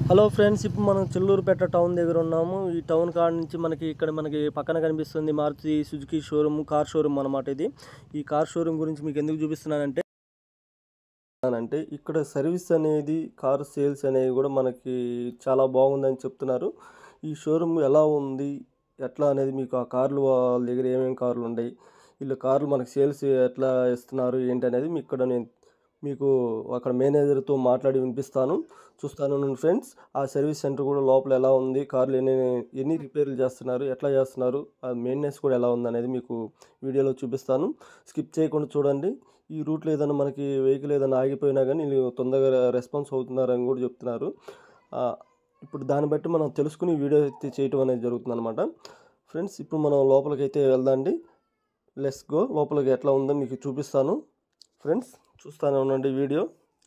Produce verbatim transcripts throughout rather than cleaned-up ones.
Hello friends, ఇప్పుడు మనం Chilluripeta town దగ్గర ఉన్నాము. ఈ టౌన్ కాడ నుంచి మనకి ఇక్కడ మనకి పక్కన కనిపిస్తుంది Maruti Suzuki showroom, car showroom అన్నమాట. ఇది ఈ కార్ షోరూమ్ గురించి మీకు ఎందుకు చూపిస్తున్నానంటే అంటే ఇక్కడ సర్వీస్ అనేది, కార్ సేల్స్ అనేవి కూడా మనకి చాలా బాగుందని చెప్తున్నారు. ఈ షోరూమ్ ఎలా ఉంది, ఎట్లా అనేది మీకు ఆ కార్లు వాళ్ళ దగ్గర ఏమేమి కార్లు ఉన్నాయి, వీళ్ళు కార్లు మనకి సేల్స్ ఎట్లా ఇస్తున్నారు ఏంటి అనేది మీకు ఇక్కడ నేను మీకు అక్కడ మేనేజర్తో మాట్లాడి వినిపిస్తాను. చూస్తాను ఫ్రెండ్స్. ఆ సర్వీస్ సెంటర్ కూడా లోపల ఎలా ఉంది, కార్లు ఎన్ని ఎన్ని రిపేర్లు చేస్తున్నారు, ఎట్లా చేస్తున్నారు, ఆ మెయింటెనెన్స్ కూడా ఎలా ఉంది అనేది మీకు వీడియోలో చూపిస్తాను. స్కిప్ చేయకుండా చూడండి. ఈ రూట్లో ఏదైనా మనకి వెహికల్ ఏదైనా ఆగిపోయినా కానీ వీళ్ళు తొందరగా రెస్పాన్స్ అవుతున్నారని కూడా చెప్తున్నారు. ఇప్పుడు దాన్ని బట్టి మనం తెలుసుకుని వీడియో అయితే చేయటం అనేది జరుగుతుంది అనమాట. ఫ్రెండ్స్, ఇప్పుడు మనం లోపలికి అయితే వెళ్దాండి. Let's go. లోపలికి ఎట్లా ఉందో మీకు చూపిస్తాను. ఫ్రెండ్స్, చూస్తానే ఉండండి వీడియో.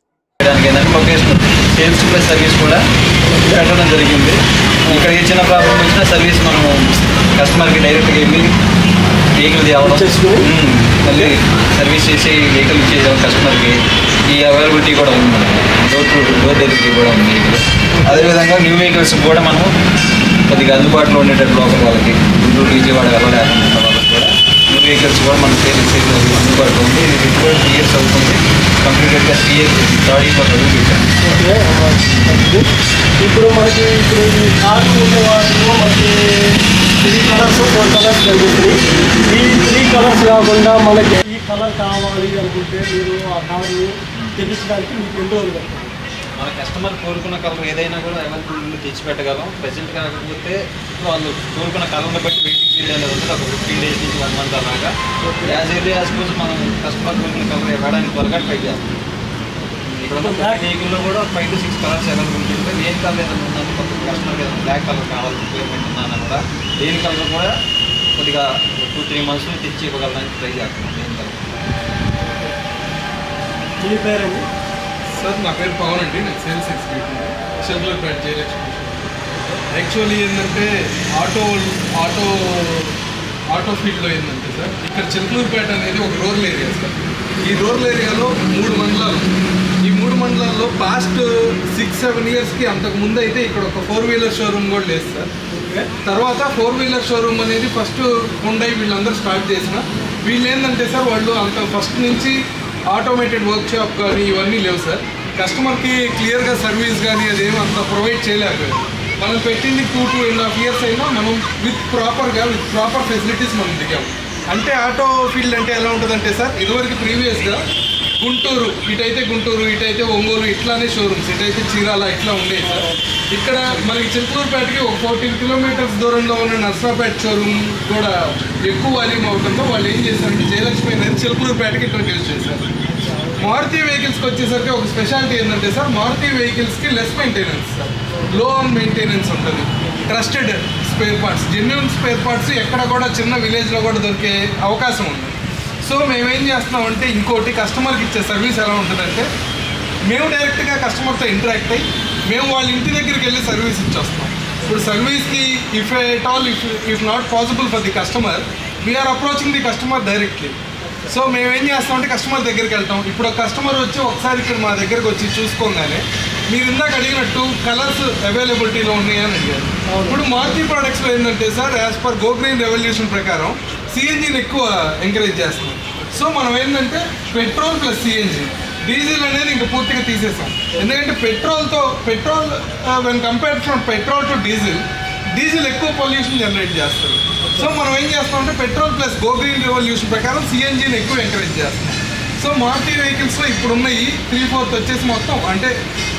సేల్స్ ప్లస్ సర్వీస్ కూడా పెట్టడం జరిగింది. ఇక్కడ ఏ చిన్న ప్రాబ్లం వచ్చినా సర్వీస్ మనం కస్టమర్కి డైరెక్ట్గా వెళ్ళి వెహికల్ తేవడం, మళ్ళీ సర్వీస్ చేసి వెహికల్ ఇచ్చేసాం కస్టమర్కి. ఈ అవైలబిలిటీ కూడా ఉంది మనకి. డోర్ టు డోర్ డెలివరీ కూడా ఉంది వెహికల్. అదేవిధంగా న్యూ వెహికల్స్ కూడా మనం కొద్దిగా అందుబాటులో ఉండేటట్టు లోకల్ వాళ్ళకి, గుంటూరు విజయవాడ వెళ్ళలేకుండా వాళ్ళకి కూడా న్యూ వెహికల్స్ కూడా మన సేల్స్ అందుబాటులో ఉంది. ఇది త్రీ ఇయర్స్ అవుతుంది. కంప్లీటెడ్గా త్రీ ఇయర్స్ థర్డ్ ఇయర్లో చదువు పెట్టాను. ఇప్పుడు మనకి ఇప్పుడు ఈ కార్లు ఉండే వాళ్ళు మనకి త్రీ కలర్స్ ఫోర్ కలర్స్ జరుగుతుంది. ఈ త్రీ కలర్స్ కాకుండా మనకి ఈ కలర్ కావాలి అనుకుంటే మీరు ఆ కార్ని తెప్పించడానికి మీకు ఎన్ని రోజులు పడుతుంది? మన కస్టమర్ కోరుకున్న కలర్ ఏదైనా కూడా అవైలబుల్ తెచ్చి పెట్టగలం. ప్రజెంట్ కాకపోతే వాళ్ళు కోరుకున్న కలర్ని బట్టి వెయిటింగ్ పీరియడ్ అనేది ఉంటుంది. ఒక ఫిఫ్టీన్ డేస్ నుంచి వన్ మంత్ అలాగా. యాజ్ ఎర్లీ యాజ్ సపోజ్ మనం కస్టమర్ కోరుకున్న కలర్ ఇవ్వడానికి త్వరగా ట్రై చేస్తాం. ఇక్కడ వెహికల్లో కూడా five to six colours availability ఉంటాయి. దేని కలర్ ఏదైనా ఉందని కొత్త కస్టమర్కి ఏదైనా బ్లాక్ కలర్ కావాలి రిక్వైర్మెంట్ ఉందని కూడా దేని కలర్ కూడా కొద్దిగా టూ త్రీ మంత్స్ తెచ్చి ఇవ్వగలడానికి ట్రై చేస్తున్నాం. దేని కలర్. మీ పేరండి? సార్, నా పేరు పవన్ అండి. నేను sales executive Chillurupeta Jayalakshmi. Actually ఏంటంటే ఆటో ఆటో ఆటో ఫీల్డ్లో ఏంటంటే సార్, ఇక్కడ చిల్లూరుపేట అనేది ఒక రూరల్ ఏరియా సార్. ఈ రూరల్ ఏరియాలో మూడు మండలాలు. ఈ మూడు మండలాల్లో పాస్ట్ సిక్స్ సెవెన్ ఇయర్స్కి అంతకుముందు అయితే ఇక్కడ ఒక ఫోర్ వీలర్ షోరూమ్ కూడా లేదు సార్. తర్వాత ఫోర్ వీలర్ షోరూమ్ అనేది ఫస్ట్ హుండై వీళ్ళందరూ స్టార్ట్ చేసిన. వీళ్ళు ఏంటంటే సార్, వాళ్ళు అంత ఫస్ట్ నుంచి ఆటోమేటెడ్ వర్క్ షాప్ కానీ ఇవన్నీ లేవు సార్. కస్టమర్కి క్లియర్గా సర్వీస్ కానీ అదేమో అంత ప్రొవైడ్ చేయలేకపోయారు. మనం పెట్టింది two two and half years అయినా మనం విత్ ప్రాపర్గా విత్ ప్రాపర్ ఫెసిలిటీస్ మనం దిగాము. అంటే ఆటో ఫీల్డ్ అంటే ఎలా ఉంటుందంటే సార్, ఇదివరకు ప్రీవియస్గా గుంటూరు ఇటైతే గుంటూరు, ఇటైతే ఒంగోలు, ఇట్లానే షోరూమ్స్, ఇటైతే చీరాల ఇట్లా ఉండేవి సార్. ఇక్కడ మనకి చిత్తూరుపేటకి ఒక ఫోర్టీన్ కిలోమీటర్స్ దూరంలో ఉన్న నర్సాపేట షోరూమ్ కూడా ఎక్కువ వాల్యూమ్ అవడంతో వాళ్ళు ఏం చేశారంటే జయలక్ష్మి అనేది చిత్తూరుపేటకి ఇంట్రొడ్యూస్ చేశారు. మారుతి వెహికల్స్కి వచ్చేసరికి ఒక స్పెషాలిటీ ఏంటంటే సార్, మారుతి వెహికల్స్కి less maintenance sir, low on maintenance ఉంటుంది. Trusted spare parts, genuine spare parts ఎక్కడ కూడా చిన్న విలేజ్లో కూడా దొరికే అవకాశం ఉంది. సో మేమేం చేస్తున్నామంటే, ఇంకోటి కస్టమర్కి ఇచ్చే సర్వీస్ ఎలా ఉంటుందంటే, మేము డైరెక్ట్గా కస్టమర్తో ఇంటరాక్ట్ అయ్యి మేము వాళ్ళ ఇంటి దగ్గరికి వెళ్ళి సర్వీస్ ఇచ్చేస్తాం. ఇప్పుడు సర్వీస్కి if at all if if not possible for the customer, we are approaching the customer directly. So మేమేం చేస్తామంటే కస్టమర్ దగ్గరికి వెళ్తాం. ఇప్పుడు కస్టమర్ వచ్చి ఒకసారి ఇక్కడ మా దగ్గరకు వచ్చి చూసుకోగానే మీరు ఇందాక అడిగినట్టు కలర్స్ అవైలబిలిటీలో ఉన్నాయని అడిగారు. ఇప్పుడు మారుతి ప్రోడక్ట్స్లో ఏంటంటే sir, as per go green revolution ప్రకారం సిఎన్జిని ఎక్కువ ఎంకరేజ్ చేస్తున్నాం. సో మనం ఏంటంటే పెట్రోల్ ప్లస్ సిఎన్జి, డీజిల్ అనేది ఇంకా పూర్తిగా తీసేసాం. ఎందుకంటే పెట్రోల్తో petrol when compared from petrol to diesel, diesel ఎక్కువ పొల్యూషన్ జనరేట్ చేస్తారు. సో మనం ఏం చేస్తామంటే petrol plus go green revolution ప్రకారం సిఎన్జిని ఎక్కువ ఎంకరేజ్ చేస్తాం. సో మారుతి వెహికల్స్లో ఇప్పుడున్న ఈ త్రీ ఫోర్త్ వచ్చేసి మొత్తం అంటే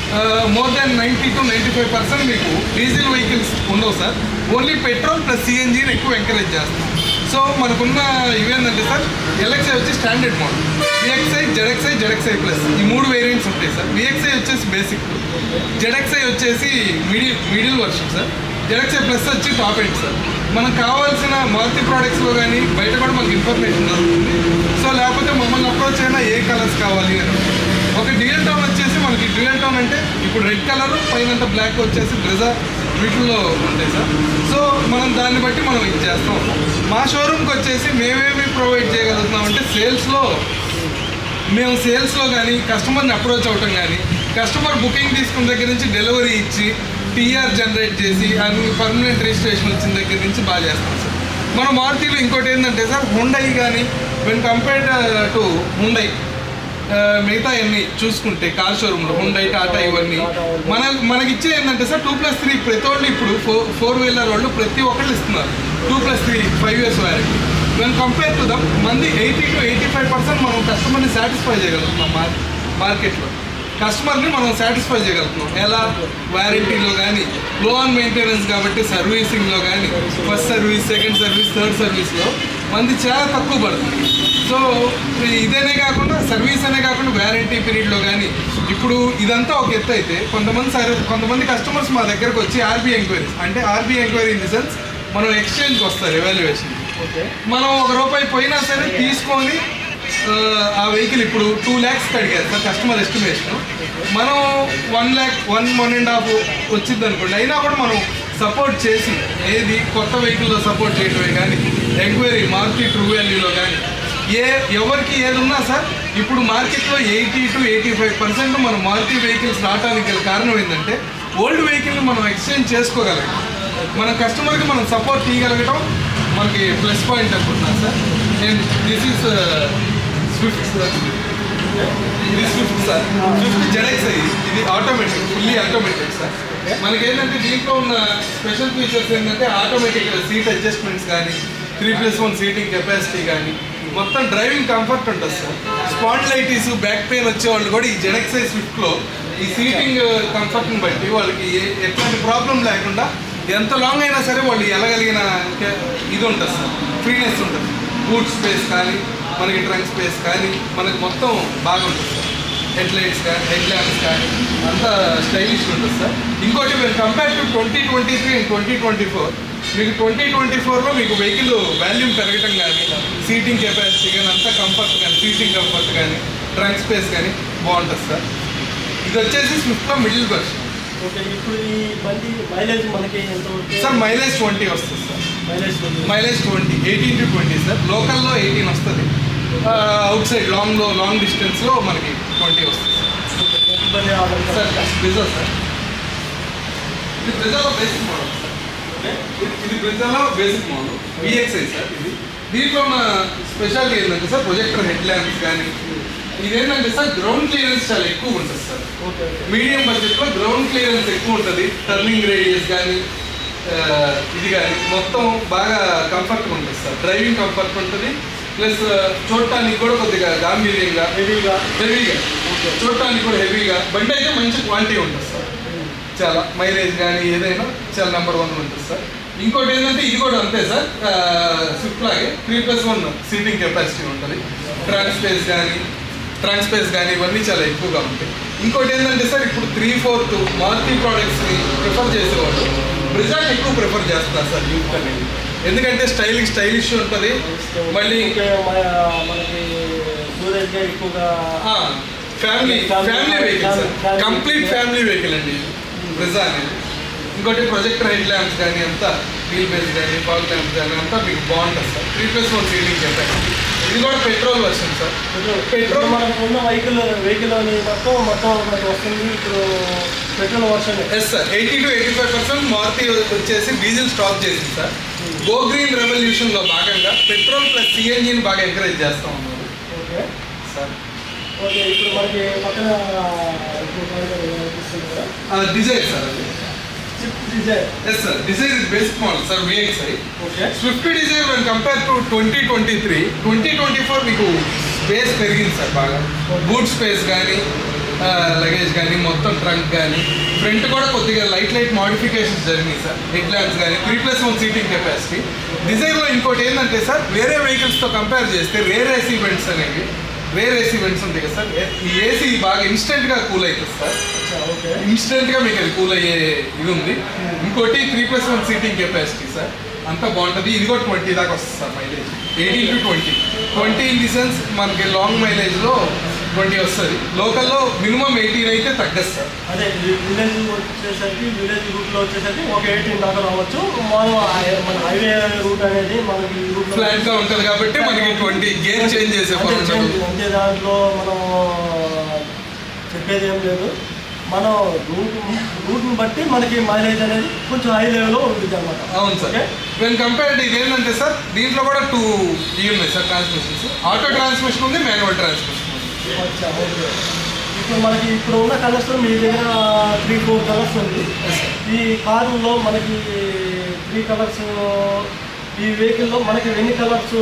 more than ninety to ninety five percent మీకు డీజిల్ వెహికల్స్ ఉండవు సార్. ఓన్లీ పెట్రోల్ ప్లస్ సిఎన్జిని ఎక్కువ ఎంకరేజ్ చేస్తాం. సో మనకున్న ఇవేంటంటే సార్, ఎల్ఎక్స్ఐ వచ్చి standard model, VXI, ZXI, ZXI plus ఈ మూడు వేరియంట్స్ ఉంటాయి సార్. విఎక్స్ఐ వచ్చేసి బేసిక్, జెడ్ఎక్స్ఐ వచ్చేసి middle middle version sir, ZXI plus వచ్చి టాప్ ఎండ్ సార్. మనకు కావాల్సిన మారుతి ప్రోడక్ట్స్లో కానీ బయట కూడా మనకి ఇన్ఫర్మేషన్ దొరుకుతుంది. సో లేకపోతే మమ్మల్ని అప్రోచ్ అయినా ఏ కలర్స్ కావాలి అని. ఒక డ్యూయల్ టోన్ వచ్చేసి మనకి డ్యూయల్ టోన్ అంటే ఇప్పుడు రెడ్ కలర్ పైన బ్లాక్ వచ్చేసి బ్రెజా వీటిల్లో ఉంటాయి సార్. సో మనం దాన్ని బట్టి మనం ఇది చేస్తాం. మా షోరూమ్కి వచ్చేసి మేమేమి ప్రొవైడ్ చేయగలుగుతున్నాం అంటే, సేల్స్లో మేము సేల్స్లో కానీ కస్టమర్ని అప్రోచ్ అవ్వటం కానీ కస్టమర్ బుకింగ్ తీసుకున్న దగ్గర నుంచి డెలివరీ ఇచ్చి టీఆర్ జనరేట్ చేసి అన్ని పర్మనెంట్ రిజిస్ట్రేషన్ వచ్చిన దగ్గర నుంచి బాగా చేస్తాం సార్. మన మారుతిలో ఇంకోటి ఏంటంటే సార్ హుండై కానీ వెన్ కంపేర్డ్ టు హుండై మిగతా అన్ని చూసుకుంటే కార్ షోరూమ్లో హుండై టాటా ఇవన్నీ మన మనకి ఇచ్చే ఏంటంటే సార్ టూ ప్లస్ త్రీ ప్రతి వాళ్ళు ఇప్పుడు ఫోర్ ఫోర్ వీలర్ వాళ్ళు ప్రతి ఒక్కళ్ళు ఇస్తున్నారు two plus three five years warranty. When compare to them మంది eighty to eighty five percent మనం కస్టమర్ని సాటిస్ఫై చేయగలుగుతున్నాం మార్ మార్కెట్లో. కస్టమర్ని మనం సాటిస్ఫై చేయగలుగుతున్నాం ఎలా వ్యారంటీలో కానీ లో ఆన్ మెయింటెనెన్స్ కాబట్టి సర్వీసింగ్లో కానీ first service second service third సర్వీస్లో మంది చాలా తక్కువ పడుతుంది. సో ఇదేనే కాకుండా సర్వీస్ అనే కాకుండా వ్యారంటీ పీరియడ్లో కానీ ఇప్పుడు ఇదంతా ఒక ఎత్తు అయితే కొంతమంది సర్ కొంతమంది కస్టమర్స్ మా దగ్గరకు వచ్చి ఆర్బీ ఎంక్వైరీస్ అంటే RB enquiry in the sense మనం ఎక్స్చేంజ్కి వస్తారు ఎవాల్యుయేషన్. మనం ఒక రూపాయి పోయినా సరే తీసుకొని ఆ వెహికల్ ఇప్పుడు టూ ల్యాక్స్కి అడిగారు సార్ కస్టమర్ ఎస్టిమేషన్, మనం one lakh one one and half వచ్చింది అనుకోండి అయినా కూడా మనం సపోర్ట్ చేసి ఏది కొత్త వెహికల్లో సపోర్ట్ చేయడమే కానీ ఎంక్వైరీ మారుతి ట్రూ వాల్యూలో కానీ ఏ ఎవరికి ఏది ఉన్నా సార్ ఇప్పుడు మార్కెట్లో eighty to eighty five percent మన మారుతి వెహికల్స్ రావడానికి గల కారణం ఏంటంటే ఓల్డ్ వెహికల్ని మనం ఎక్స్చేంజ్ చేసుకోగలగటం, మన కస్టమర్కి మనం సపోర్ట్ తీయగలగటం మనకి ప్లస్ పాయింట్ అనుకుంటున్నాను సార్. నేను దిస్ ఈస్ స్విఫ్ట్ సార్, ఇది స్విఫ్ట్ సార్, స్విఫ్ట్ జెడ్ఎక్స్ ఇది ఆటోమేటిక్ ఫుల్లీ ఆటోమేటిక్ సార్. మనకి ఏంటంటే దీంట్లో ఉన్న స్పెషల్ ఫీచర్స్ ఏంటంటే ఆటోమేటిక్ సీట్ అడ్జస్ట్మెంట్స్ కానీ three plus one seating capacity కానీ మొత్తం డ్రైవింగ్ కంఫర్ట్ ఉంటుంది సార్. స్పాండిలైటిస్ బ్యాక్ పెయిన్ వచ్చే వాళ్ళు కూడా ఈ జెడ్ఎక్స్ఐ స్విఫ్ట్లో ఈ సీటింగ్ కంఫర్ట్ని బట్టి వాళ్ళకి ఎట్లాంటి ప్రాబ్లం లేకుండా ఎంత లాంగ్ అయినా సరే వాళ్ళు వెళ్ళగలిగిన ఇది ఉంటుంది సార్, ఫ్రీనెస్ ఉంటుంది. బూట్ స్పేస్ కానీ మనకి ట్రంక్ స్పేస్ కానీ మనకి మొత్తం బాగుంటుంది సార్. హెడ్ లైట్స్ కానీ హెడ్ ల్యాంప్స్ కానీ అంతా స్టైలిష్ ఉంటుంది సార్. ఇంకోటి మీరు compare to twenty twenty three and twenty twenty four మీకు ట్వంటీ ట్వంటీ ఫోర్లో మీకు వెహికల్ వాల్యూమ్ పెరగటం కానీ సీటింగ్ కెపాసిటీ కానీ అంతా కంఫర్ట్ కానీ సీటింగ్ కంఫర్ట్ కానీ ట్రంక్ స్పేస్ కానీ బాగుంటుంది సార్. ఇది వచ్చేసి స్విఫ్ట్లో మిడిల్ వర్షన్. ఓకే, ఇప్పుడు ఈ బండి మైలేజ్ మనకి ఎంత సార్? మైలేజ్ ట్వంటీ వస్తుంది sir. Mileage mileage twenty eighteen to twenty sir. లోకల్లో ఎయిటీన్ వస్తుంది, అవుట్ సైడ్ లాంగ్లో లాంగ్ డిస్టెన్స్లో మనకి ట్వంటీ వస్తుంది సార్. సార్ బ్రిజా సార్, ఇది బ్రిజాలో బేసిక్ మోడల్ సార్. ఇది బ్రిజాలో బేసిక్ మోడల్ విఎక్స్ఐ సార్. ఇది దీంట్లో ఉన్న స్పెషాలిటీ ఏంటంటే సార్ ప్రొజెక్టర్ హెడ్ ల్యాంప్స్ కానీ ఇదేంటంటే సార్ గ్రౌండ్ క్లియరెన్స్ చాలా ఎక్కువ ఉంటుంది సార్. మీడియం బడ్జెట్లో గ్రౌండ్ క్లియరెన్స్ ఎక్కువ ఉంటుంది. టర్నింగ్ రేడియస్ కానీ ఇది కానీ మొత్తం బాగా కంఫర్ట్గా ఉంటుంది సార్. డ్రైవింగ్ కంఫర్ట్ ఉంటుంది, ప్లస్ చూడటానికి కూడా కొద్దిగా గాంభీర్యంగా హెవీగా హెవీగా చూడటానికి కూడా హెవీగా బండి అయితే మంచి క్వాలిటీ ఉంటుంది సార్. చాలా మైలేజ్ కానీ ఏదైనా చాలా నెంబర్ వన్ ఉంటుంది సార్. ఇంకోటి ఏంటంటే ఇది కూడా అంతే సార్, స్విఫ్ట్ లాగే three plus one seating capacity ఉంటుంది. ట్రంక్ స్పేస్ కానీ ట్రంక్ స్పేస్ కానీ ఇవన్నీ చాలా ఎక్కువగా ఉంటాయి. ఇంకోటి ఏంటంటే సార్ ఇప్పుడు త్రీ ఫోర్త్ మారుతి ప్రోడక్ట్స్ని ప్రిఫర్ చేసేవాళ్ళు బ్రిజాని ఎక్కువ ప్రిఫర్ చేస్తున్నారు సార్ యూత్ అనేది. ఎందుకంటే స్టైలిష్ స్టైలిష్ ఉంటుంది, మళ్ళీ మనకి ఎక్కువగా family family vehicle sir, complete family vehicle అండి బ్రిజా అనేది. ఇంకోటి ప్రొజెక్టర్ హెడ్ ల్యాంప్స్ కానీ అంతా వీల్ బేస్ కానీ ఫాగ్ ల్యాంప్స్ కానీ అంతా మీకు బాగుంటుంది sir. Three plus one seating capacity. ఇది కూడా పెట్రోల్ వర్షన్ సార్. పెట్రోల్ మనకు ఉన్న వెహికల్ వెహికల్ అని మొత్తం మొత్తం మనకి వస్తుంది ఇప్పుడు petrol version. Yes sir, eighty to eighty five percent Maruti వచ్చేసి డీజిల్ స్టాప్ చేసింది సార్. గో గ్రీన్ రెవల్యూషన్లో భాగంగా పెట్రోల్ ప్లస్ సిఎన్జిని బాగా ఎంకరేజ్ చేస్తూ ఉన్నారు. Okay sir. ఓకే, ఇప్పుడు మనకి పక్కన డిజైర్ సార్, అది Dzire. Yes sir, Dzire is basic model sir VXI. Okay, Swift Dzire when compare to twenty twenty three twenty twenty four మీకు స్పేస్ పెరిగింది సార్ బాగా. బూట్ స్పేస్ కానీ లగేజ్ కానీ మొత్తం ట్రంక్ కానీ ఫ్రంట్ కూడా కొద్దిగా లైట్ లైట్ మోడిఫికేషన్స్ జరిగినాయి సార్. హెడ్ ల్యాంప్స్ కానీ three plus one seating capacity. డిజైర్లో ఇంకోటి ఏంటంటే సార్ వేరే వెహికల్స్తో కంపేర్ చేస్తే రేర్ ఏసీ వెంట్స్ అనేవి రేర్ ఏసీ వెంట్స్ ఉంటాయి కదా సార్. ఈ ఏసీ బాగా ఇన్స్టెంట్గా కూల్ అవుతుంది సార్. ఇన్స్టెంట్గా మీకు అది కూల్ అయ్యే ఇది ఉంది. ఇంకోటి three plus one seating capacity sir, అంతా బాగుంటుంది. ఇది కూడా ట్వంటీ దాకా వస్తుంది sir mileage. Eighteen to twenty twenty in the sense మనకి లాంగ్ మైలేజ్లో ట్వంటీ వస్తుంది. లోకల్లో మినిమం ఎయిటీన్ అయితే తగ్గదు సార్. అదే విలేజ్ వచ్చేసరికి విలేజ్ రూట్లో వచ్చేసరికి ఒక ఎయిటీన్ దాకా రావచ్చు. మనం మన హైవే రూట్ అనేది మనకి ఫ్లాట్గా ఉంటుంది కాబట్టి మనకి ట్వంటీ గేర్ చేంజ్ చేసే అంటే దాంట్లో మనం చెప్పేది ఏం లేదు. మనం రూట్ రూట్ని బట్టి మనకి మైలేజ్ అనేది కొంచెం హై లెవెల్లో ఉంటుంది అనమాట. అవును సార్. వెన్ కంపేర్డ్ ఇది ఏంటంటే సార్ దీంట్లో కూడా టూ ఇవి ఉన్నాయి సార్ ట్రాన్స్మిషన్స్. ఆటో ట్రాన్స్మిషన్ ఉంది, మాన్యువల్ ట్రాన్స్మిషన్ ఉంది. ఇప్పుడు మనకి ఇప్పుడు ఉన్న కలర్స్ మీ దగ్గర త్రీ ఫోర్ కలర్స్ ఉంది. ఈ కారులో మనకి త్రీ కలర్స్, ఈ వెహికల్లో మనకి ఎన్ని colours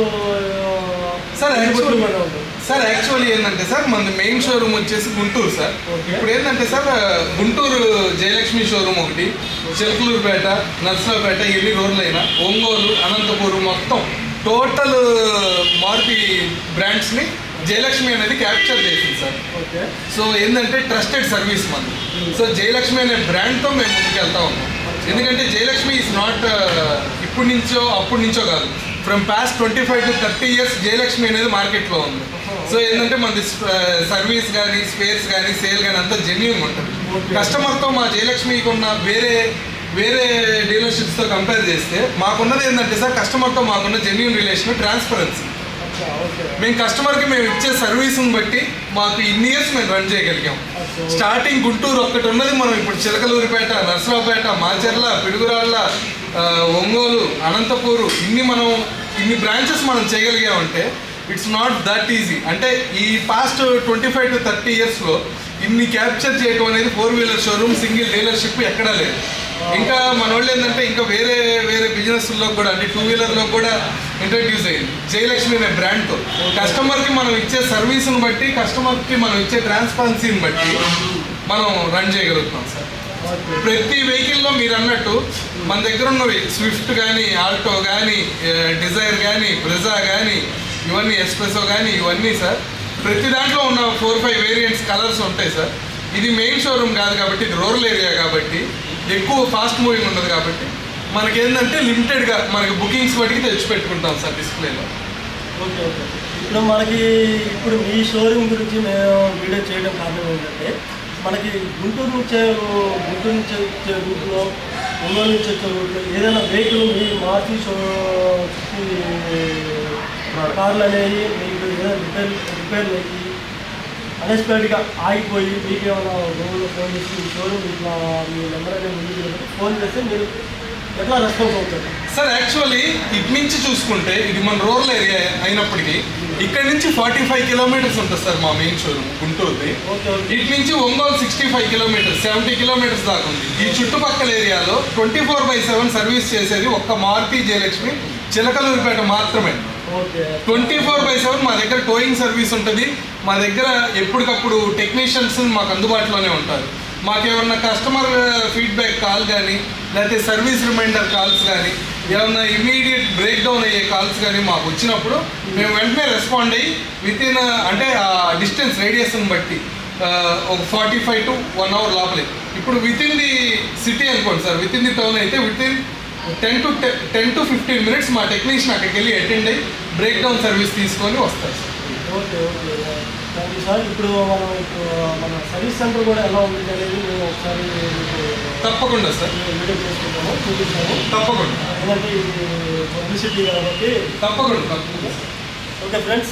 sir? Actually sir actually ఏంటంటే సార్ మన మెయిన్ షోరూమ్ వచ్చేసి గుంటూరు సార్. ఇప్పుడు ఏంటంటే సార్ గుంటూరు జయలక్ష్మి షోరూమ్ ఒకటి, చిలకలూరుపేట, నర్సరావుపేట, ఎన్ని రోడ్లైనా ఒంగోలు, అనంతపురం మొత్తం టోటల్ మారుతి బ్రాండ్స్ని జయలక్ష్మి అనేది క్యాప్చర్ చేసింది సార్. సో ఏంటంటే ట్రస్టెడ్ సర్వీస్ మనది. సో జయలక్ష్మి అనే బ్రాండ్తో మేము ముందుకు వెళ్తా ఉన్నాం. ఎందుకంటే జయలక్ష్మి ఈజ్ నాట్ ఇప్పటి నుంచో అప్పటి నుంచో కాదు, from past twenty five to thirty years Jayalakshmi అనేది మార్కెట్లో ఉంది. సో ఏంటంటే మనది సర్వీస్ కానీ స్పేర్స్ కానీ సేల్ కానీ అంతా జెన్యూన్ ఉంటుంది. కస్టమర్తో మా జయలక్ష్మికి ఉన్న వేరే వేరే డీలర్షిప్స్తో కంపేర్ చేస్తే మాకున్నది ఏంటంటే సార్ కస్టమర్తో మాకున్న జెన్యూన్ రిలేషన్, ట్రాన్స్పరెన్సీ. మేము కస్టమర్కి మేము ఇచ్చే సర్వీస్ని బట్టి మాకు ఇన్ని ఇయర్స్ మేము రన్ చేయగలిగాం. స్టార్టింగ్ గుంటూరు ఒక్కటి ఉన్నది, మనం ఇప్పుడు చిలకలూరిపేట, నర్సరావుపేట, మాచర్ల, పిడుగురాళ్ళ, ఒంగోలు, అనంతపూరు ఇన్ని మనం ఇన్ని బ్రాంచెస్ మనం చేయగలిగామంటే ఇట్స్ నాట్ దట్ ఈజీ. అంటే ఈ past twenty five to thirty ఇయర్స్లో ఇన్ని క్యాప్చర్ చేయడం అనేది four wheeler showroom, single dealership ఎక్కడా లేదు. ఇంకా మన వాళ్ళు ఏంటంటే ఇంకా వేరే వేరే బిజినెస్లో కూడా అంటే టూ వీలర్లో కూడా ఇంట్రడ్యూస్ అయ్యింది జయలక్ష్మి అనే బ్రాండ్తో. కస్టమర్కి మనం ఇచ్చే సర్వీస్ని బట్టి, కస్టమర్కి మనం ఇచ్చే ట్రాన్స్పరెన్సీని బట్టి మనం రన్ చేయగలుగుతాం సార్. ప్రతి వెహికల్లో మీరు అన్నట్టు మన దగ్గర ఉన్నవి స్విఫ్ట్ కానీ, ఆల్టో కానీ, డిజైర్ కానీ, బ్రెజా కానీ, ఇవన్నీ ఎస్ప్రెసో కానీ ఇవన్నీ సార్ ప్రతి దాంట్లో ఉన్న ఫోర్ ఫైవ్ వేరియంట్స్ కలర్స్ ఉంటాయి సార్. ఇది మెయిన్ షోరూమ్ కాదు కాబట్టి, ఇది రూరల్ ఏరియా కాబట్టి, ఎక్కువ ఫాస్ట్ మూవింగ్ ఉండదు కాబట్టి మనకేంటంటే లిమిటెడ్గా మనకి బుకింగ్స్ బట్టి తెచ్చి పెట్టుకుంటాం సార్ డిస్ప్లేలో. ఓకే ఓకే ఇప్పుడు మనకి ఇప్పుడు మీ షోరూమ్ గురించి మేము వీడియో చేయడం కారణం ఏంటంటే మనకి గుంటూరు నుంచే గుంటూరు నుంచి వచ్చే రూట్లో, ఒంగోలు నుంచి వచ్చే రూట్లో ఏదైనా వెహికల్ మీ మార్చి షో కార్లు అనేవి మీకు ఏదైనా రిపేర్ రిపేర్లు అయ్యి అన్ఎక్స్పెక్టెడ్గా ఆగిపోయి మీకు ఏమైనా రోజులో ఫోన్ చేసి మీ షోరూమ్ ఇట్లా మీ నెంబర్ అనేది ముందుకు ఫోన్ చేస్తే మీరు ఎట్లా రెస్పాన్స్ అవుతుంది సార్? యాక్చువల్లీ ఇటు నుంచి చూసుకుంటే ఇది మన రూరల్ ఏరియా అయినప్పటికీ ఇక్కడ నుంచి ఫార్టీ ఫైవ్ కిలోమీటర్స్ ఉంటుంది సార్ మా మెయిన్ షోరూమ్ గుంటూరుది. ఇటు నుంచి Ongole sixty five kilometres seventy kilometres దాకా ఉంది. ఈ చుట్టుపక్కల ఏరియాలో twenty four by seven service చేసేది ఒక్క మారుతి జయలక్ష్మి చిలకలూరిపేట మాత్రమే. ట్వంటీ ఫోర్ బై సెవెన్ మా దగ్గర టోయింగ్ సర్వీస్ ఉంటుంది. మా దగ్గర ఎప్పటికప్పుడు టెక్నీషియన్స్ మాకు అందుబాటులోనే ఉంటారు. మాకేమన్నా కస్టమర్ ఫీడ్బ్యాక్ కాల్ కానీ లేకపోతే సర్వీస్ రిమైండర్ కాల్స్ కానీ ఏమన్నా ఇమీడియట్ బ్రేక్ డౌన్ అయ్యే కాల్స్ కానీ మాకు వచ్చినప్పుడు మేము వెంటనే రెస్పాండ్ అయ్యి విత్ ఇన్ అంటే ఆ డిస్టెన్స్ రేడియస్ని బట్టి ఒక forty five to one hour లోపలే. ఇప్పుడు విత్ ఇన్ ది సిటీ అనుకోండి sir, within the town అయితే within ten to ten to fifteen minutes మా టెక్నీషియన్ అక్కడికి వెళ్ళి అటెండ్ అయ్యి బ్రేక్ డౌన్ సర్వీస్ తీసుకొని వస్తారు sir. Okay okay thank you sir. ఇప్పుడు మనం ఇప్పుడు మన సర్వీస్ సెంటర్ కూడా ఎలా ఉంది అనేది మేము ఒకసారి తప్పకుండా సార్ వీడియో చేసుకుంటాము, చూపిస్తాము. తప్పకుండా ఎందుకంటే ఇది పబ్లిసిటీ కాబట్టి తప్పకుండా తప్పకుండా. ఓకే ఫ్రెండ్స్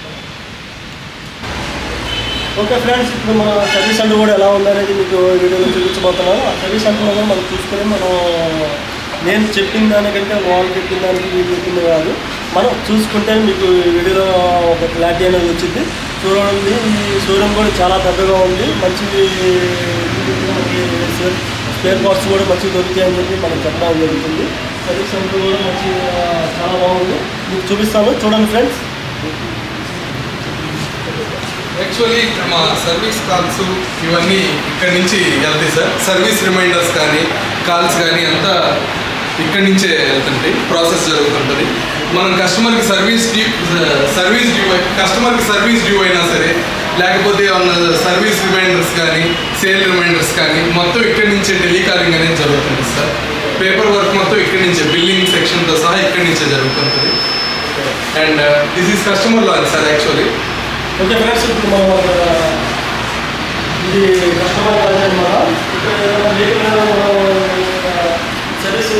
ఓకే ఫ్రెండ్స్ ఇప్పుడు మన సర్వీస్ సెంటర్ కూడా ఎలా ఉందనేది మీకు వీడియోలో చూపించబోతున్నాను. ఆ సర్వీస్ సెంటర్లో కూడా మనం చూసుకొని మనం నేను చెప్పిన దానికంటే వాళ్ళు చెప్పిన దానికి వీళ్ళు చెప్పింది కాదు, మనం చూసుకుంటే మీకు వీడియోలో ఒక క్లారిటీ అనేది వచ్చింది. చూడండి ఈ షోరూమ్ కూడా చాలా పెద్దగా ఉంది, మంచి స్పేర్ పార్ట్స్ కూడా మంచిగా దొరుకుతాయి అని చెప్పి మనం చెప్పడం జరుగుతుంది. సర్వీస్ సెంటర్ కూడా మంచి చాలా బాగుంది, మీకు చూపిస్తాను చూడండి ఫ్రెండ్స్. యాక్చువల్లీ మా సర్వీస్ కాల్స్ ఇవన్నీ ఇక్కడి నుంచి వెళ్తాయి సార్. సర్వీస్ రిమైండర్స్ కానీ కాల్స్ కానీ అంతా ఇక్కడి నుంచే వెళ్తుంటాయి, ప్రాసెస్ జరుగుతుంటుంది. మనం కస్టమర్కి సర్వీస్ డ్యూ సర్వీస్ డ్యూ కస్టమర్కి సర్వీస్ డ్యూ అయినా సరే లేకపోతే ఏమన్నా సర్వీస్ రిమైండర్స్ కానీ సేల్ రిమైండర్స్ కానీ మొత్తం ఇక్కడి నుంచే టెలికాలింగ్ అనేది జరుగుతుంది సార్. పేపర్ వర్క్ మొత్తం ఇక్కడి నుంచే బిల్లింగ్ సెక్షన్తో సహా ఇక్కడి నుంచే జరుగుతుంటుంది. And this is customer lounge sir actually. Okay friends ఇప్పుడు మనం ఇది కస్టమర్ లాంచ్ మనం సర్వీస్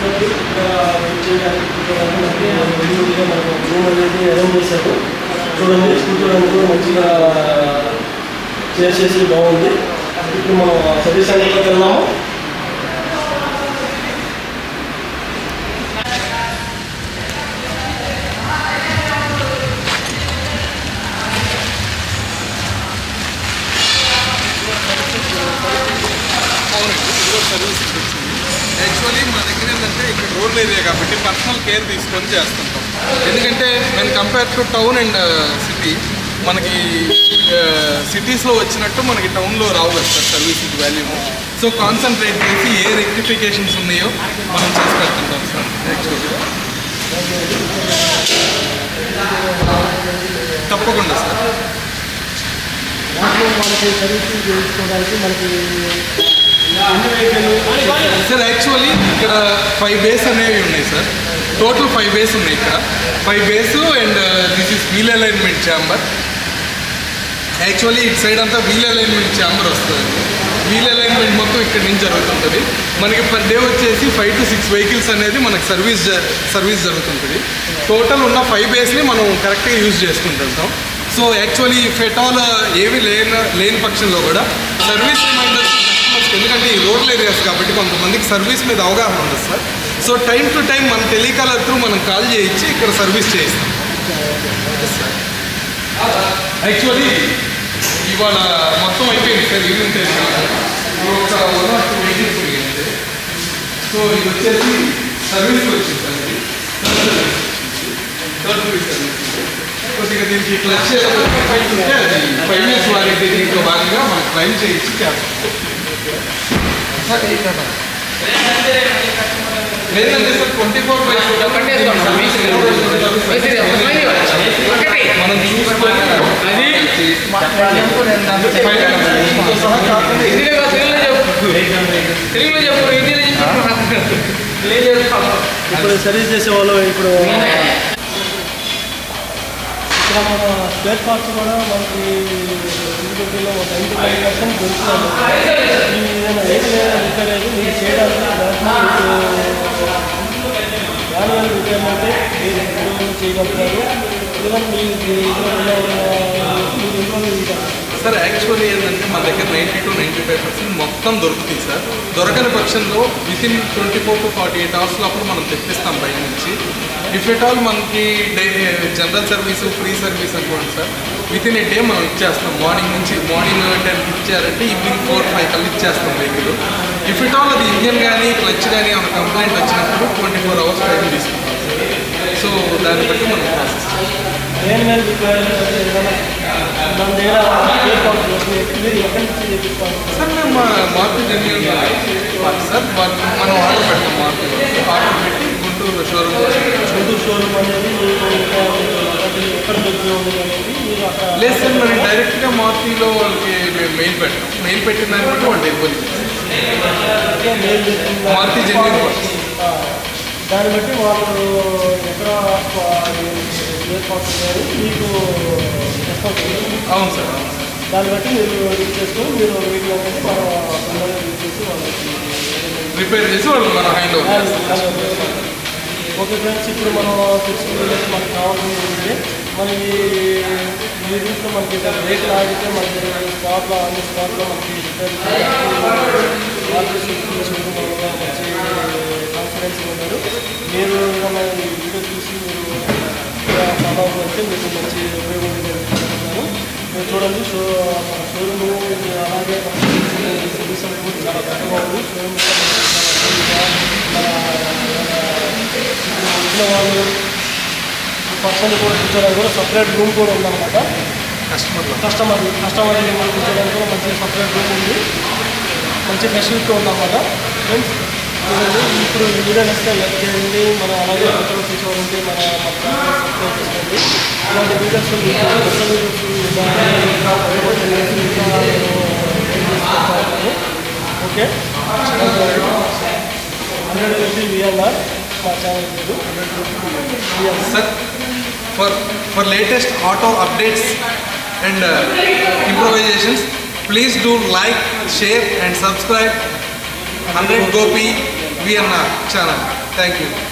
మనకు రూమ్ అనేది అరేంజ్ చేశారు. చూడండి కూర్చోడానికి మంచిగా చేసేసి బాగుంది. ఇప్పుడు మనం సర్వీస్ సెంటర్లోకి వెళ్దాము. యాక్చువల్లీ మా దగ్గర ఏంటంటే ఇక్కడ రూరల్ ఏరియా కాబట్టి పర్సనల్ కేర్ తీసుకొని చేస్తుంటాం. ఎందుకంటే when compare to town and city, మనకి సిటీస్లో వచ్చినట్టు మనకి టౌన్లో రావు కదా sir servicing value. So concentrate చేసి ఏ రెక్టిఫికేషన్స్ ఉన్నాయో మనం చేసి పెడుతుంటాం సార్. యాక్చువల్గా తప్పకుండా సార్. సర్వీసింగ్ చేయించుకోవడానికి మనకి సార్ యాక్చువల్లీ ఇక్కడ ఫైవ్ బేస్ అనేవి ఉన్నాయి సార్. టోటల్ ఫైవ్ బేస్ ఉన్నాయి ఇక్కడ. Five bays and this is wheel alignment chamber. Actually ఇటు సైడ్ అంతా వీల్ అలైన్మెంట్ ఛాంబర్ వస్తుంది. వీల్ అలైన్మెంట్ మొత్తం ఇక్కడ నుంచి జరుగుతుంటుంది. మనకి పర్ డే వచ్చేసి ఫైవ్ టు సిక్స్ వెహికల్స్ అనేది మనకి సర్వీస్ సర్వీస్ జరుగుతుంటుంది. టోటల్ ఉన్న ఫైవ్ బేస్ని మనం కరెక్ట్గా యూజ్ చేసుకుంటుంటాం. సో యాక్చువల్లీ ఫెటాల్ ఏవి లేని లేని పక్షంలో కూడా సర్వీస్ రిమైండర్స్, ఎందుకంటే ఈ రూరల్ ఏరియాస్ కాబట్టి కొంతమందికి సర్వీస్ మీద అవగాహన ఉండదు sir. So time to time మన టెలికాలర్ త్రూ మనం కాల్ చేయించి ఇక్కడ సర్వీస్ చేయిస్తాం. యాక్చువల్లీ ఇవాళ మొత్తం అయిపోయింది సార్. ఈవినింగ్ టైం ఒక వన్ ఆర్ టూ వెహికల్స్ పోయింది. సో ఇది వచ్చేసి సర్వీస్ వచ్చింది సార్. ఇది థర్డ్ సర్వీస్ కొద్దిగా దీనికి క్లచ్ ఉంటే అది ఫైవ్ ఇయర్స్ వారంటీ దీంట్లో భాగంగా మనం క్లైమ్ చేయించి చేస్తాం. లేదంటే సార్ ట్వంటీ ఫోర్ బై మనం చూసుకొని ఇప్పుడు సర్వీస్ చేసేవాళ్ళు ఇప్పుడు ఇక్కడ మన స్పేర్ పార్ట్స్ కూడా మనకి ఇంటిలో ఒక ఐదు పది పర్సెంట్ దొరుకుతుంది. మీరు ఏదైనా ఏది లేదా రిపేర్ అయితే మీరు చేయడానికి యాన్యువల్ రిపేర్ అయితే మీరు ఇంట్లో చేయగలుగుతారు. ఎందుకంటే మీరు మీరు ఇంట్లో సార్ యాక్చువల్లీ ఏంటంటే మన దగ్గర ninety to ninety five percent మొత్తం దొరుకుతుంది సార్. దొరకని పక్షంలో within twenty four to forty eight hours లోపల మనం తెప్పిస్తాం బయట నుంచి. ఇఫ్ ఎట్ ఆల్ మనకి day general service free service అనుకోండి sir, within a day మనం ఇచ్చేస్తాం. మార్నింగ్ నుంచి మార్నింగ్ టెన్కి ఇచ్చారంటే ఈవినింగ్ ఫోర్ ఫైవ్ కల్లా ఇచ్చేస్తాం వెహికల్. ఇఫ్ ఎట్ ఆల్ అది ఇంజన్ కానీ క్లచ్ కానీ ఏమైనా కంప్లైంట్ వచ్చినప్పుడు ట్వంటీ ఫోర్ అవర్స్ టైం తీసుకుంటాం. సో దాన్ని బట్టి మనం ప్రాసెస్ సార్. మేము మార్కెట్ జెన్యూన్ సార్ మనం ఆర్డర్ పెడతాం. మార్కెట్ ఆర్డర్ పెట్టి గుంటూరు షోరూమ్ గుంటూరు షోరూమ్ అనేది ఎక్కడ లేదు సార్. మనం డైరెక్ట్గా మార్కెట్లో వాళ్ళకి మేము మెయిల్ పెట్టాం. మెయిల్ పెట్టిన దాన్ని బట్టి వాళ్ళు డెలివరీ మార్కెట్ జెన్యూన్ దాన్ని బట్టి వాళ్ళు ఎక్కడ మీకు అవును సార్. దాన్ని బట్టి మీరు యూజ్ చేసుకొని మీరు వీటిలో అనేది మనం యూజ్ చేసి వాళ్ళకి రిపేర్ చేసి వాళ్ళు మనం హ్యాండ్ ఓవర్. ఓకే ఫ్రెండ్స్, ఇప్పుడు మనం తెలుసుకునే మనకు కావాల్సింది ఏంటంటే మనకి ఈ రూట్లో మనకి బ్రేక్ ఆగితే మనకి స్పాట్లో అన్ని స్పాట్లో మనకి రిపేర్ మంచి కాన్ఫిడెన్స్ ఉన్నారు. మీరు ఏదైనా వీడియో చూసి మీరు ఫాలో అయితే మీకు మంచి ఉపయోగం జరుగుతున్నాను. మీరు చూడండి, షో మన షోరూము అలాగే సర్వీస్ కూడా చాలా చక్కగా ఉంది. షోరూమ్ మన ఇంట్లో వాళ్ళు పర్సన్ కూడా కూర్చోడానికి కూడా సపరేట్ రూమ్ కూడా ఉందన్నమాట. కస్టమర్ కస్టమర్ కస్టమర్ కూర్చోడానికి కూడా మంచి సపరేట్ రూమ్ ఉంది. మంచి ఫెసిలిటీ ఉందన్నమాట. ఫ్రెండ్స్ ఇప్పుడు వీడియో నచ్చితే లైక్ చేయండి. మనం అలాగే కొత్తగా చూసుకోవాలంటే మన సబ్స్క్రైబ్ చేసుకోండి. ఇలాంటి videos okay. Hundred rupee VLR మా ఛానల్ పేరు hundred rupee sir. For for latest auto updates and improvisations please do like, share and subscribe hundred Gopi VNR channel. Thank you.